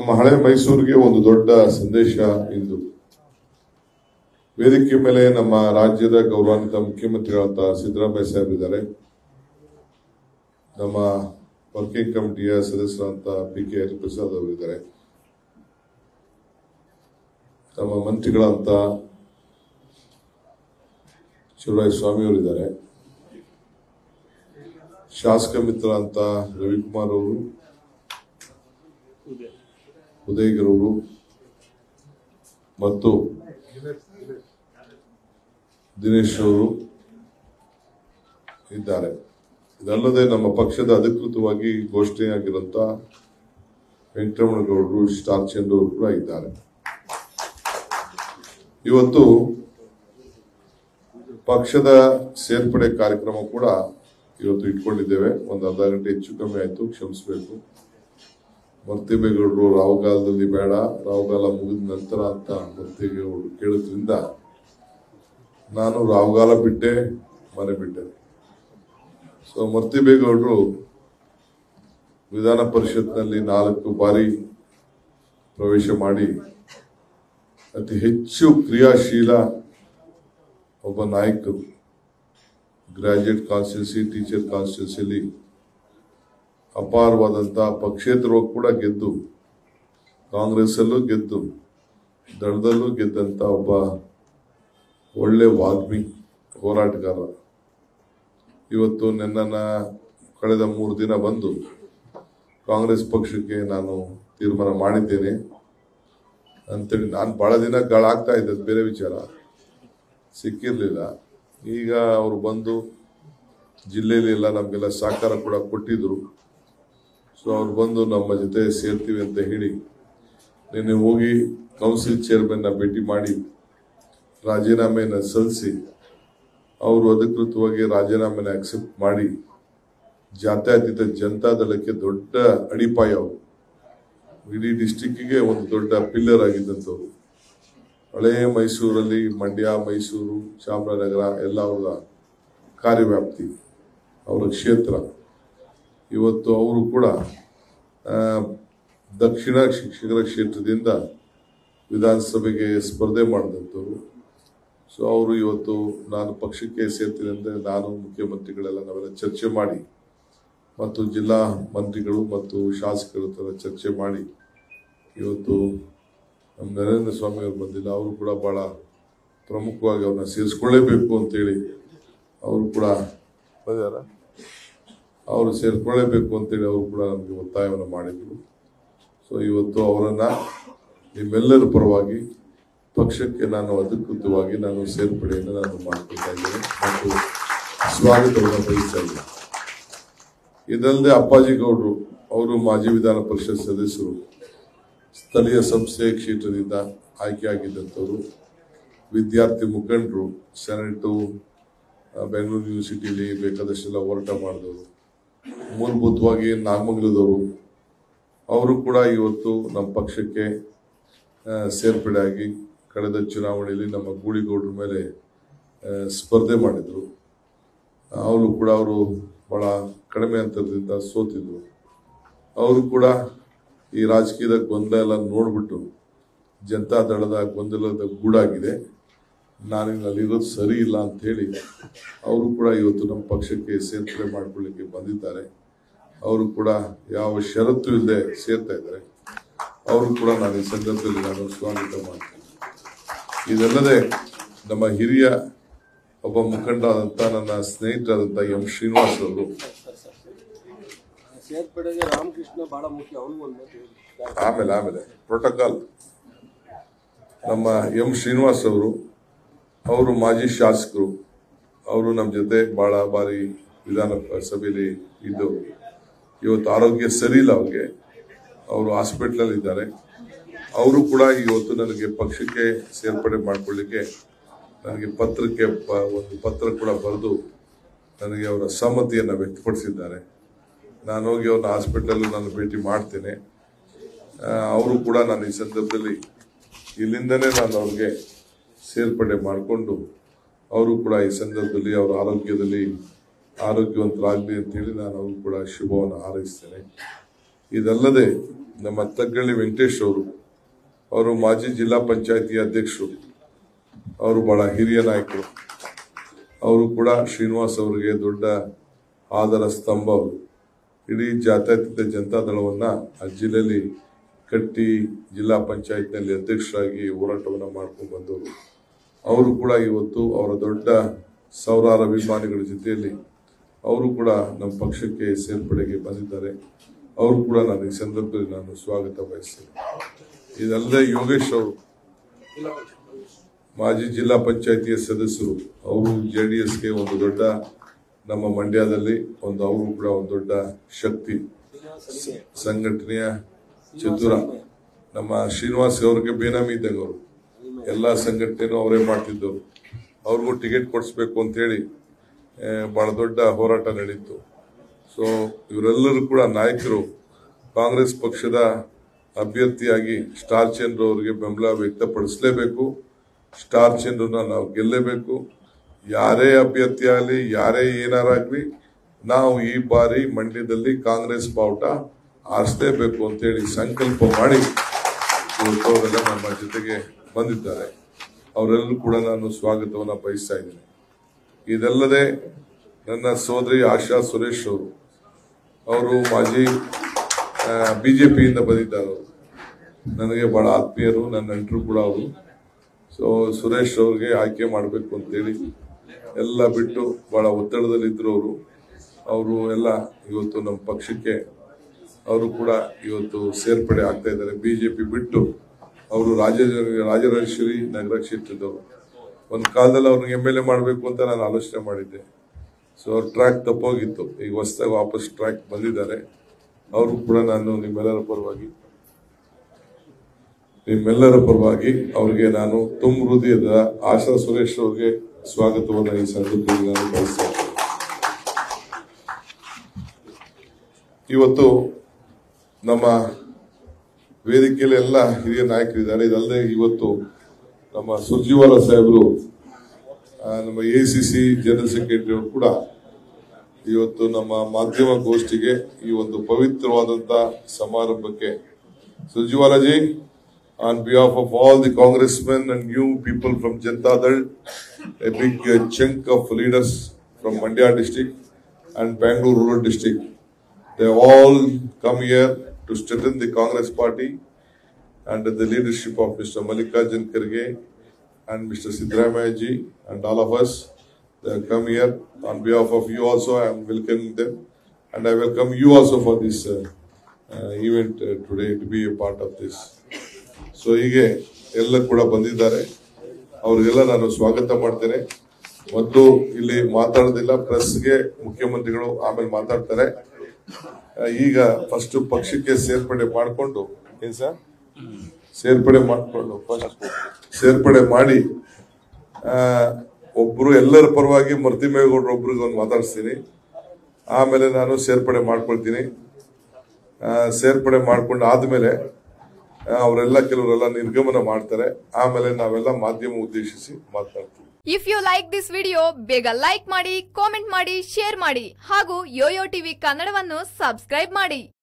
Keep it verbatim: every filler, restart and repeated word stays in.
ನಮ್ಮ ಹಳೆ ಮೈಸೂರಿಗೆ ಒಂದು ದೊಡ್ಡ ಸಂದೇಶ ಇಂದು ವೇದಿಕೆ ಮೇಲೆ ನಮ್ಮ ರಾಜ್ಯದ ಗೌರವಾನ್ವಿತ ಮುಖ್ಯಮಂತ್ರಿಗಳಾದ ಸಿದ್ದರಾಮಯ್ಯ ಸಾಹೇಬ್ ಇದ್ದಾರೆ. ನಮ್ಮ ವರ್ಕಿಂಗ್ ಕಮಿಟಿಯ ಸದಸ್ಯರಾದಂತ ಪಿ ಕೆ ಹರಿಪ್ರಸಾದ್ ಅವರು ಇದ್ದಾರೆ. ನಮ್ಮ ಮಂತ್ರಿಗಳಂತ ಶಿವರಾಯ ಸ್ವಾಮಿ ಅವರು ಇದ್ದಾರೆ. ಶಾಸಕ ಮಿತ್ರ ಅಂತ ರವಿಕುಮಾರ್ ಅವರು, ಉದಯಗಿರವರು ಮತ್ತು ದಿನೇಶ್ ಅವರು ಇದ್ದಾರೆ. ಇದಲ್ಲದೆ ನಮ್ಮ ಪಕ್ಷದ ಅಧಿಕೃತವಾಗಿ ಘೋಷಣೆಯಾಗಿರುವಂತ ವೆಂಕಟರಮಣಗೌಡರು, ಸ್ಟಾರ್ ಚಂದ್ರು ಅವರು ಕೂಡ ಇದ್ದಾರೆ. ಇವತ್ತು ಪಕ್ಷದ ಸೇರ್ಪಡೆ ಕಾರ್ಯಕ್ರಮ ಕೂಡ ಇವತ್ತು ಇಟ್ಕೊಂಡಿದ್ದೇವೆ. ಒಂದು ಅರ್ಧ ಗಂಟೆ ಹೆಚ್ಚು ಕಮ್ಮಿ ಆಯ್ತು, ಕ್ಷಮಿಸಬೇಕು. ಮರ್ತಿಬೇಗೌಡರು ರಾಹುಗಾಲದಲ್ಲಿ ಬೇಡ, ರಾಹುಗಾಲ ಮುಗಿದ ನಂತರ ಅಂತ ಮರ್ತಿಬೇಗೌಡರು ಕೇಳೋದ್ರಿಂದ ನಾನು ರಾಹುಗಾಲ ಬಿಟ್ಟೆ, ಮನೆ ಬಿಟ್ಟೆ. ಸೊ ಮರ್ತಿಬೇಗೌಡರು ವಿಧಾನ ಪರಿಷತ್ನಲ್ಲಿ ನಾಲ್ಕು ಬಾರಿ ಪ್ರವೇಶ ಮಾಡಿ ಅತಿ ಹೆಚ್ಚು ಕ್ರಿಯಾಶೀಲ ಒಬ್ಬ ನಾಯಕರು. ಗ್ರಾಜ್ಯುಯೇಟ್ ಕಾನ್ಸ್ಟಿಟ್ಯೂನ್ಸಿ, ಟೀಚರ್ ಕಾನ್ಸ್ಟಿಟ್ಯೂನ್ಸಿಯಲ್ಲಿ ಅಪಾರವಾದಂತಹ ಪಕ್ಷೇತರವಾಗಿ ಕೂಡ ಗೆದ್ದು, ಕಾಂಗ್ರೆಸ್ ಅಲ್ಲೂ ಗೆದ್ದು, ದಳದಲ್ಲೂ ಗೆದ್ದಂತ ಒಬ್ಬ ಒಳ್ಳೆ ವಾಗ್ಮಿ, ಹೋರಾಟಗಾರ. ಇವತ್ತು ನನ್ನನ್ನ ಕಳೆದ ಮೂರು ದಿನ ಬಂದು ಕಾಂಗ್ರೆಸ್ ಪಕ್ಷಕ್ಕೆ ನಾನು ತೀರ್ಮಾನ ಮಾಡಿದ್ದೇನೆ ಅಂತೇಳಿ ನಾನು ಬಹಳ ದಿನ ಗಳಾಗ್ತಾ ಇದ್ದ, ಬೇರೆ ವಿಚಾರ ಸಿಕ್ಕಿರ್ಲಿಲ್ಲ. ಈಗ ಅವರು ಬಂದು ಜಿಲ್ಲೆಯಲ್ಲಿ ಎಲ್ಲ ನಮಗೆಲ್ಲ ಸಹಕಾರ ಕೂಡ ಕೊಟ್ಟಿದ್ರು. ಸೊ ಅವ್ರು ಬಂದು ನಮ್ಮ ಜೊತೆ ಸೇರ್ತೀವಿ ಅಂತ ಹೇಳಿ ನಿನ್ನೆ ಹೋಗಿ ಕೌನ್ಸಿಲ್ ಚೇರ್ಮನ್ನ ಭೇಟಿ ಮಾಡಿ ರಾಜೀನಾಮೆಯನ್ನು ಸಲ್ಲಿಸಿ ಅವರು ಅಧಿಕೃತವಾಗಿ ರಾಜೀನಾಮೆನ ಅಕ್ಸೆಪ್ಟ್ ಮಾಡಿ ಜಾತ್ಯತೀತ ಜನತಾದಳಕ್ಕೆ ದೊಡ್ಡ ಅಡಿಪಾಯ, ಅವರು ಇಡೀ ಡಿಸ್ಟಿಕ್ಕಿಗೆ ಒಂದು ದೊಡ್ಡ ಪಿಲ್ಲರ್ ಆಗಿದ್ದಂಥವ್ರು. ಹಳೇ ಮೈಸೂರಲ್ಲಿ ಮಂಡ್ಯ, ಮೈಸೂರು, ಚಾಮರಾಜನಗರ ಎಲ್ಲ ಅವರ ಕಾರ್ಯವ್ಯಾಪ್ತಿ, ಅವರ ಕ್ಷೇತ್ರ. ಇವತ್ತು ಅವರು ಕೂಡ ದಕ್ಷಿಣ ಶಿಕ್ಷಕರ ಕ್ಷೇತ್ರದಿಂದ ವಿಧಾನಸಭೆಗೆ ಸ್ಪರ್ಧೆ ಮಾಡಿದಂಥವ್ರು. ಸೊ ಅವರು ಇವತ್ತು ನಾನು ಪಕ್ಷಕ್ಕೆ ಸೇರ್ತೀನಿ ಅಂದರೆ ನಾನು ಮುಖ್ಯಮಂತ್ರಿಗಳೆಲ್ಲ ನಾವೆಲ್ಲ ಚರ್ಚೆ ಮಾಡಿ ಮತ್ತು ಜಿಲ್ಲಾ ಮಂತ್ರಿಗಳು ಮತ್ತು ಶಾಸಕರ ಹತ್ರ ಚರ್ಚೆ ಮಾಡಿ ಇವತ್ತು ನಮ್ಮ ನರೇಂದ್ರ ಸ್ವಾಮಿ ಅವರು ಬಂದಿಲ್ಲ, ಅವರು ಕೂಡ ಬಹಳ ಪ್ರಮುಖವಾಗಿ ಅವ್ರನ್ನ ಸೇರಿಸ್ಕೊಳ್ಳೇಬೇಕು ಅಂತೇಳಿ ಅವರು ಕೂಡ ಬಂದಾರ, ಅವರು ಸೇರ್ಕೊಳ್ಳೇಬೇಕು ಅಂತೇಳಿ ಅವರು ಕೂಡ ನಮಗೆ ಒತ್ತಾಯವನ್ನು ಮಾಡಿದರು. ಸೊ ಇವತ್ತು ಅವರನ್ನ ನಿಮ್ಮೆಲ್ಲರ ಪರವಾಗಿ ಪಕ್ಷಕ್ಕೆ ನಾನು ಅಧಿಕೃತವಾಗಿ ನಾನು ಸೇರ್ಪಡೆಯನ್ನು ನಾನು ಮಾಡ್ಕೊಳ್ತಾ ಇದ್ದೇನೆ ಮತ್ತು ಸ್ವಾಗತವನ್ನು ಬಯಸ್ತಾ ಇದ್ದೇನೆ. ಇದಲ್ಲದೆ ಅಪ್ಪಾಜಿ ಗೌಡರು, ಅವರು ಮಾಜಿ ವಿಧಾನ ಪರಿಷತ್ ಸದಸ್ಯರು, ಸ್ಥಳೀಯ ಸಂಸ್ಥೆ ಕ್ಷೇತ್ರದಿಂದ ಆಯ್ಕೆಯಾಗಿದ್ದಂಥವರು, ವಿದ್ಯಾರ್ಥಿ ಮುಖಂಡರು, ಸೆನೆಟು, ಬೆಂಗಳೂರು ಯೂನಿವರ್ಸಿಟಿಯಲ್ಲಿ ಬೇಕಾದಷ್ಟೆಲ್ಲ ಹೋರಾಟ ಮಾಡಿದವರು, ಮೂಲಭೂತವಾಗಿ ನಾಗಮಂಗಲದವರು, ಅವರು ಕೂಡ ಇವತ್ತು ನಮ್ಮ ಪಕ್ಷಕ್ಕೆ ಸೇರ್ಪಡೆಯಾಗಿ ಕಳೆದ ಚುನಾವಣೆಯಲ್ಲಿ ನಮ್ಮ ಗೂಳಿಗೌಡರ ಮೇಲೆ ಸ್ಪರ್ಧೆ ಮಾಡಿದರು. ಅವರು ಕೂಡ ಅವರು ಬಹಳ ಕಡಿಮೆ ಅಂತರದಿಂದ ಸೋತಿದ್ರು. ಅವರು ಕೂಡ ಈ ರಾಜಕೀಯದ ಗೊಂದಲ ಎಲ್ಲ ನೋಡ್ಬಿಟ್ಟು ಜನತಾದಳದ ಗೊಂದಲದ ಗೂಡಾಗಿದೆ, ನಾನಿಲ್ಲಿ ಅಲ್ಲಿರೋದು ಸರಿ ಇಲ್ಲ ಅಂತ ಹೇಳಿ ಅವರು ಕೂಡ ಇವತ್ತು ನಮ್ಮ ಪಕ್ಷಕ್ಕೆ ಸೇರ್ಪಡೆ ಮಾಡ್ಕೊಳ್ಳಿಕ್ಕೆ ಬಂದಿದ್ದಾರೆ. ಅವರು ಕೂಡ ಯಾವ ಷರತ್ತು ಇಲ್ಲದೆ ಸೇರ್ತಾ ಇದ್ದಾರೆ. ಅವರು ಕೂಡ ನಾನು ಈ ಸಂದರ್ಭದಲ್ಲಿ ನಾನು ಸ್ವಾಗತ ಮಾಡ್ತೇನೆ. ಇದಲ್ಲದೆ ನಮ್ಮ ಹಿರಿಯ ಒಬ್ಬ ಮುಖಂಡರಾದಂಥ ನನ್ನ ಸ್ನೇಹಿತರಾದಂಥ ಎಂ ಶ್ರೀನಿವಾಸ್ ಅವರು, ಆಮೇಲೆ ಆಮೇಲೆ ಪ್ರೋಟೋಕಾಲ್, ನಮ್ಮ ಎಂ ಶ್ರೀನಿವಾಸ್ ಅವರು, ಅವರು ಮಾಜಿ ಶಾಸಕರು, ಅವರು ನಮ್ಮ ಜೊತೆ ಬಹಳ ಬಾರಿ ವಿಧಾನ ಸಭೆಯಲ್ಲಿ ಇದ್ದವರು. ಇವತ್ತು ಆರೋಗ್ಯ ಸರಿ ಇಲ್ಲ ಅವ್ರಿಗೆ, ಅವರು ಹಾಸ್ಪಿಟ್ಲಲ್ಲಿ ಇದ್ದಾರೆ. ಅವರು ಕೂಡ ಇವತ್ತು ನನಗೆ ಪಕ್ಷಕ್ಕೆ ಸೇರ್ಪಡೆ ಮಾಡಿಕೊಳ್ಳಿಕ್ಕೆ ನನಗೆ ಪತ್ರಕ್ಕೆ ಒಂದು ಪತ್ರ ಕೂಡ ಬರೆದು ನನಗೆ ಅವರ ಸಮ್ಮತಿಯನ್ನು ವ್ಯಕ್ತಪಡಿಸಿದ್ದಾರೆ. ನಾನು ಹೋಗಿ ಅವ್ರನ್ನ ಹಾಸ್ಪಿಟಲಲ್ಲಿ ನಾನು ಭೇಟಿ ಮಾಡ್ತೇನೆ. ಅವರು ಕೂಡ ನಾನು ಈ ಸಂದರ್ಭದಲ್ಲಿ ಇಲ್ಲಿಂದನೇ ನಾನು ಅವ್ರಿಗೆ ಸೇರ್ಪಡೆ ಮಾಡಿಕೊಂಡು ಅವರು ಕೂಡ ಈ ಸಂದರ್ಭದಲ್ಲಿ ಅವರ ಆರೋಗ್ಯದಲ್ಲಿ ಆರೋಗ್ಯವಂತರಾಗಲಿ ಅಂತೇಳಿ ನಾನು ಅವರು ಕೂಡ ಶುಭವನ್ನು ಹಾರೈಸ್ತೇನೆ. ಇದಲ್ಲದೆ ನಮ್ಮ ತಗ್ಗಳ್ಳಿ ವೆಂಕಟೇಶ್ ಅವರು ಅವರು ಮಾಜಿ ಜಿಲ್ಲಾ ಪಂಚಾಯತಿ ಅಧ್ಯಕ್ಷರು, ಅವರು ಬಹಳ ಹಿರಿಯ ನಾಯಕರು. ಅವರು ಕೂಡ ಶ್ರೀನಿವಾಸ್ ಅವರಿಗೆ ದೊಡ್ಡ ಆದರ ಸ್ತಂಭ. ಅವರು ಇಡೀ ಜಾತ್ಯತೀತ ಜನತಾದಳವನ್ನ ಆ ಜಿಲ್ಲೆಯಲ್ಲಿ ಕಟ್ಟಿ ಜಿಲ್ಲಾ ಪಂಚಾಯತ್ನಲ್ಲಿ ಅಧ್ಯಕ್ಷರಾಗಿ ಹೋರಾಟವನ್ನು ಮಾಡ್ಕೊಂಡು ಬಂದವರು. ಅವರು ಕೂಡ ಇವತ್ತು ಅವರ ದೊಡ್ಡ ಸಾವಿರಾರು ಅಭಿಮಾನಿಗಳ ಜೊತೆಯಲ್ಲಿ ಅವರು ಕೂಡ ನಮ್ಮ ಪಕ್ಷಕ್ಕೆ ಸೇರ್ಪಡೆಗೆ ಬಂದಿದ್ದಾರೆ. ಅವರು ಕೂಡ ನಾನು ಈ ಸಂದರ್ಭದಲ್ಲಿ ನಾನು ಸ್ವಾಗತ ಬಯಸ್ತೇನೆ. ಇದಲ್ಲದೆ ಯೋಗೇಶ್ ಅವರು ಮಾಜಿ ಜಿಲ್ಲಾ ಪಂಚಾಯತಿಯ ಸದಸ್ಯರು, ಅವರು ಜೆ ಡಿ ಎಸ್ಗೆ ಒಂದು ದೊಡ್ಡ ನಮ್ಮ ಮಂಡ್ಯದಲ್ಲಿ ಒಂದು ಅವರು ಕೂಡ ಒಂದು ದೊಡ್ಡ ಶಕ್ತಿ, ಸಂಘಟನೆಯ ಚತುರ. ನಮ್ಮ ಶ್ರೀನಿವಾಸ್ ಅವರಿಗೆ ಬೇನಾಮಿ ಇದ್ದಂಗೆ ಅವರು ಎಲ್ಲ ಸಂಘಟನೆನೂ ಅವರೇ ಮಾಡ್ತಿದ್ದವರು. ಅವ್ರಿಗೂ ಟಿಕೆಟ್ ಕೊಡಿಸ್ಬೇಕು ಅಂತೇಳಿ ಬಹಳ ದೊಡ್ಡ ಹೋರಾಟ ನಡೀತು. ಸೊ ಇವರೆಲ್ಲರೂ ಕೂಡ ನಾಯಕರು ಕಾಂಗ್ರೆಸ್ ಪಕ್ಷದ ಅಭ್ಯರ್ಥಿಯಾಗಿ ಸ್ಟಾರ್ ಚಂದ್ರ ಅವರಿಗೆ ಬೆಂಬಲ ವ್ಯಕ್ತಪಡಿಸಲೇಬೇಕು. ಸ್ಟಾರ್ ಚಂದ್ರನ ನಾವು ಗೆಲ್ಲಲೇಬೇಕು. ಯಾರೇ ಅಭ್ಯರ್ಥಿ ಆಗಲಿ, ಯಾರೇ ಏನಾರಾಗ್ಲಿ, ನಾವು ಈ ಬಾರಿ ಮಂಡ್ಯದಲ್ಲಿ ಕಾಂಗ್ರೆಸ್ ಬಾವುಟ ಆರಿಸಲೇಬೇಕು ಅಂತೇಳಿ ಸಂಕಲ್ಪ ಮಾಡಿ ಇವತ್ತವರೆಲ್ಲ ನಮ್ಮ ಜೊತೆಗೆ ಬಂದಿದ್ದಾರೆ. ಅವರೆಲ್ಲರೂ ಕೂಡ ನಾನು ಸ್ವಾಗತವನ್ನು ಬಯಸ್ತಾ ಇದ್ದೇನೆ. ಇದಲ್ಲದೆ ನನ್ನ ಸೋದರಿ ಆಶಾ ಸುರೇಶ್ ಅವರು ಅವರು ಮಾಜಿ ಬಿಜೆಪಿಯಿಂದ ಬಂದಿದ್ದಾರೆ. ನನಗೆ ಬಹಳ ಆತ್ಮೀಯರು, ನನ್ನ ನೆಂಟರು ಕೂಡ ಅವರು. ಸೊ ಸುರೇಶ್ ಅವ್ರಿಗೆ ಆಯ್ಕೆ ಮಾಡಬೇಕು ಅಂತೇಳಿ ಎಲ್ಲ ಬಿಟ್ಟು ಬಹಳ ಒತ್ತಡದಲ್ಲಿದ್ದರು ಅವರು. ಅವರು ಎಲ್ಲ ಇವತ್ತು ನಮ್ಮ ಪಕ್ಷಕ್ಕೆ ಅವರು ಕೂಡ ಇವತ್ತು ಸೇರ್ಪಡೆ ಆಗ್ತಾ ಇದ್ದಾರೆ. ಬಿಜೆಪಿ ಬಿಟ್ಟು ಅವರು ರಾಜ ರಾಜರಾಜೇಶ್ವರಿ ನಗರ ಕ್ಷೇತ್ರದವರು. ಒಂದು ಕಾಲದಲ್ಲಿ ಅವ್ರಿಗೆ ಎಮ್ ಎಲ್ ಎ ಮಾಡಬೇಕು ಅಂತ ನಾನು ಆಲೋಚನೆ ಮಾಡಿದ್ದೆ. ಸೊ ಅವ್ರ ಟ್ರ್ಯಾಕ್ ತಪ್ಪೋಗಿತ್ತು. ಈಗ ಹೊಸದಾಗಿ ವಾಪಸ್ ಟ್ರ್ಯಾಕ್ ಬಂದಿದ್ದಾರೆ. ಅವರು ಕೂಡ ನಾನು ನಿಮ್ಮೆಲ್ಲರ ಪರವಾಗಿ ನಿಮ್ಮೆಲ್ಲರ ಪರವಾಗಿ ಅವ್ರಿಗೆ ನಾನು ತುಂಬ ಹೃದಯದ ಆಶಾ ಸುರೇಶ್ ಅವ್ರಿಗೆ ಸ್ವಾಗತವನ್ನು ಈ ಸಂದರ್ಭದಲ್ಲಿ ನಾನು ಬಯಸ್ತೇನೆ. ಇವತ್ತು ನಮ್ಮ ವೇದಿಕೆಯಲ್ಲಿ ಎಲ್ಲ ಹಿರಿಯ ನಾಯಕರಿದ್ದಾರೆ. ಇದಲ್ಲದೆ ಇವತ್ತು ನಮ್ಮ ಸುರ್ಜಿವಾಲ ಸಾಹೇಬರು, ನಮ್ಮ A C C general secretary ಅವರು ಕೂಡ ಇವತ್ತು ನಮ್ಮ ಮಾಧ್ಯಮ ಗೋಷ್ಠಿಗೆ ಈ ಒಂದು ಪವಿತ್ರವಾದಂತ ಸಮಾರಂಭಕ್ಕೆ, Surjewala ji, on behalf of all the congressmen and new people from Janata Dal, a big uh, chunk of leaders from Mandya district and Bangalore rural district, they have all come here to strengthen the Congress party under the leadership of Mister Mallikarjun Kharge and Mister Siddaramaiah ji and all of us. They have come here. On behalf of you also, I am welcoming them, and I welcome you also for this uh, uh, event uh, today to be a part of this. So ಹೀಗೆ ಎಲ್ಲ ಕೂಡ ಬಂದಿದ್ದಾರೆ. ಅವ್ರಿಗೆಲ್ಲ ನಾನು ಸ್ವಾಗತ ಮಾಡ್ತೇನೆ. ಮತ್ತು ಇಲ್ಲಿ ಮಾತಾಡೋದಿಲ್ಲ, ಪ್ರೆಸ್ಗೆ ಮುಖ್ಯಮಂತ್ರಿಗಳು ಆಮೇಲೆ ಮಾತಾಡ್ತಾರೆ. ಈಗ ಫಸ್ಟ್ ಪಕ್ಷಕ್ಕೆ ಸೇರ್ಪಡೆ ಮಾಡಿಕೊಂಡು ಏನ್ ಸರ್ ಸೇರ್ಪಡೆ ಮಾಡಿಕೊಂಡು ಫಸ್ಟ್ ಸೇರ್ಪಡೆ ಮಾಡಿ ಒಬ್ರು ಎಲ್ಲರ ಪರವಾಗಿ ಮರ್ತಿಮೇಗೌಡರು ಒಬ್ರಿಗೆ ಒಂದು ಮಾತಾಡಿಸ್ತೀನಿ. ಆಮೇಲೆ ನಾನು ಸೇರ್ಪಡೆ ಮಾಡ್ಕೊಳ್ತೀನಿ. ಸೇರ್ಪಡೆ ಮಾಡ್ಕೊಂಡು ಆದ್ಮೇಲೆ ಅವರೆಲ್ಲ ಕೆಲವರೆಲ್ಲ ನಿರ್ಗಮನ ಮಾಡ್ತಾರೆ. ಆಮೇಲೆ ನಾವೆಲ್ಲ ಮಾಧ್ಯಮ ಉದ್ದೇಶಿಸಿ ಮಾತಾಡ್ತೀವಿ. If you like this video, ಬೇಗ ಲೈಕ್ ಮಾಡಿ, ಕಾಮೆಂಟ್ ಮಾಡಿ, ಶೇರ್ ಮಾಡಿ ಹಾಗೂ ಯೋಯೋ ಟಿವಿ ಕನ್ನಡವನ್ನು ಸಬ್ಸ್ಕ್ರೈಬ್ ಮಾಡಿ.